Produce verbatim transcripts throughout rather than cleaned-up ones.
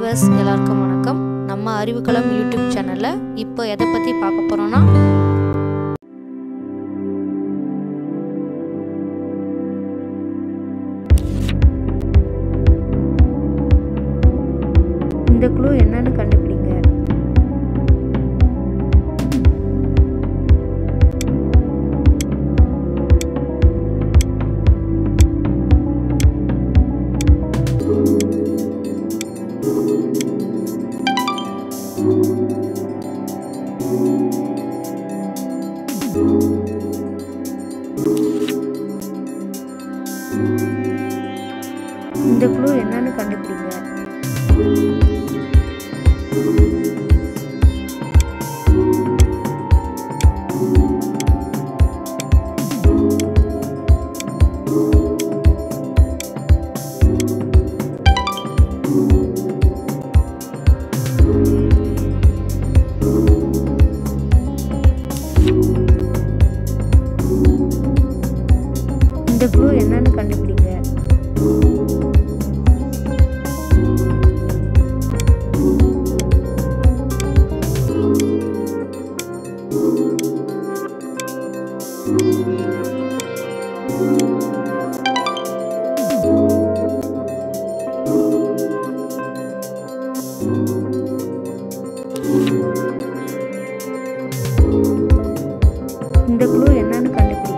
Viewers எல்லாருக்கும் வணக்கம். நம்ம அறிவுக்களம் யூடியூப் சேனல்ல இப்போ எதை பத்தி பார்க்க போறோம்னா, இந்த க்ளூ என்னன்னு கண்டுபிடிங்க. இந்த க்ளூ என்னன்னு கண்டுபிடிங்க. இந்த க்ளூ என்னன்னு கண்டுபிடிங்க. இந்த க்ளூ என்னன்னு கண்டுபிடிங்க.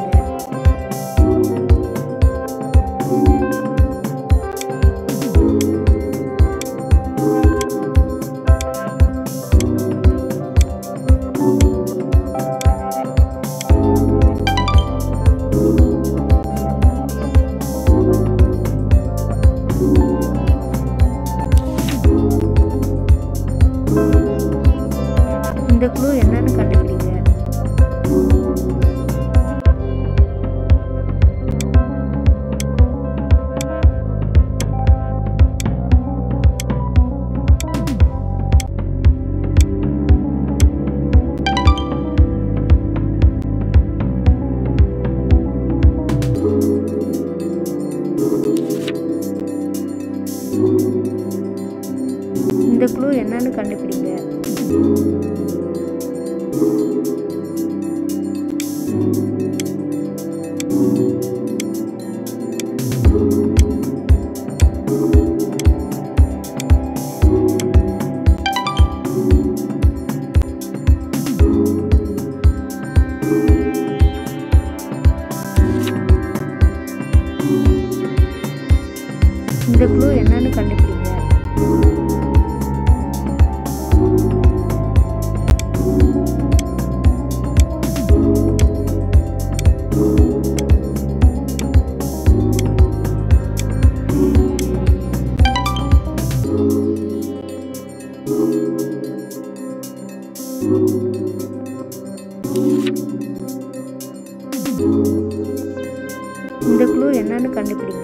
இந்த க்ளூ என்னன்னு கண்டுபிடிங்க. இந்த க்ளூ என்னன்னு கண்டுபிடிங்க. இந்த க்ளூ என்னன்னு கண்டுபிடிங்க. இந்த க்ளூ என்னன்னு கண்டுபிடிங்க.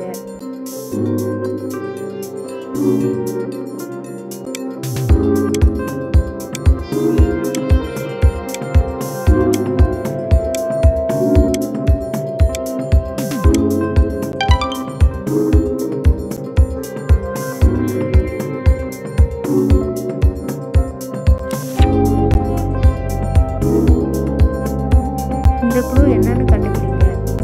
இந்த க்ளூ என்னன்னு கண்டுபிடிங்க.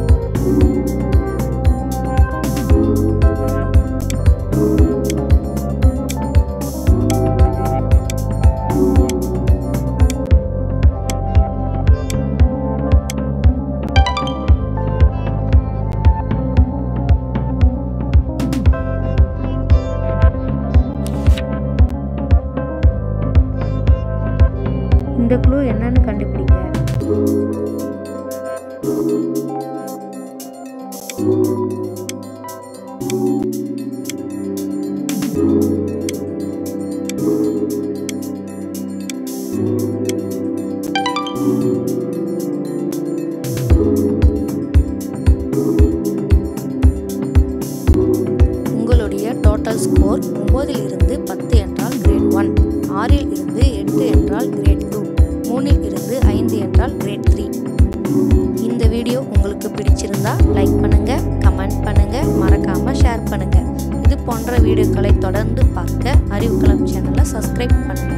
இந்த க்ளூ என்னன்னு கண்டுபிடிங்க. உங்களுடைய டோட்டல் ஸ்கோர் ஒன்பதில் இருந்து பத்து என்றால் கிரேட் ஒன், ஆறில் இருந்து எட்டு என்றால் கிரேட் டூ, மூணில் இருந்து ஐந்து என்றால் கிரேட் த்ரீ. இந்த வீடியோ உங்களுக்கு பிடிச்சிருந்தா லைக் பண்ணுங்க, கமெண்ட் பண்ணுங்க, மறக்காம ஷேர் பண்ணுங்க. இது போன்ற வீடியோக்களை தொடர்ந்து பார்க்க அறிவுக்களம் சேனல் சேனலை சப்ஸ்கிரைப் பண்ணுங்கள்.